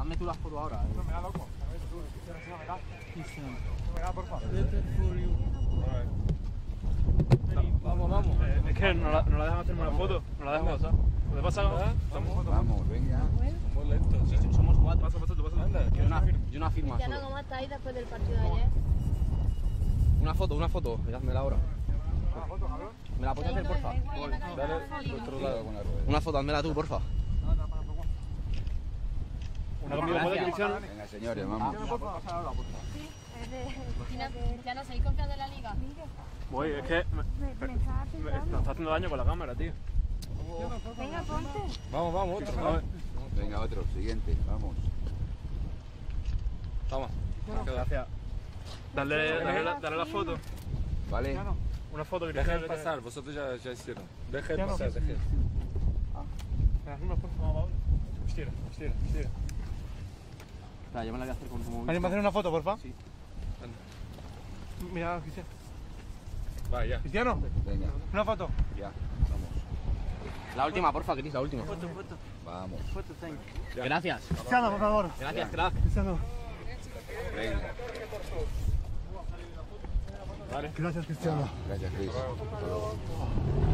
Hazme tú las fotos ahora. No me da loco. Cristiano. Me da, por favor. Vamos. Es que no la dejan hacerme una foto. No la dejan pasar. ¿Puede pasar? Vamos, venga. Somos lentos. Somos cuatro. Pasa tú. Anda, Y una firma Cristiano, solo. ¿cómo estáis después del partido de ayer? Una foto. Miradmela ahora. Una foto, cabrón. ¿Me la puedes hacer, porfa? dale por otro lado con la rueda. Una foto, házmela tú, porfa. Una comida de Cristiano. Venga, señores, vamos. Cristiano, ¿seguís confiando en la liga? Voy, es que nos está haciendo daño con la cámara, tío. Venga, ponte. Vamos, otro. Venga, otro, siguiente, vamos. Toma. Gracias. Dale la foto. ¿Vale? Una foto, Dejen Cristiano. pasar, vosotros ya hicieron. Dejen Cristiano. pasar, dejen. ¿Me das una foto? Vamos. Estira. Espera, yo me la voy a hacer con tu móvil. ¿Alguien va a hacer una foto, porfa? Sí. Mira, Cristiano. Va, ya. Cristiano, Venga, una foto. ya, vamos. La última, porfa, Cris, la última. Vamos. Gracias. Cristiano, por favor. Gracias, crack. Cristiano. Venga. Gracias, Cristiano. Gracias, Cris. Hasta luego.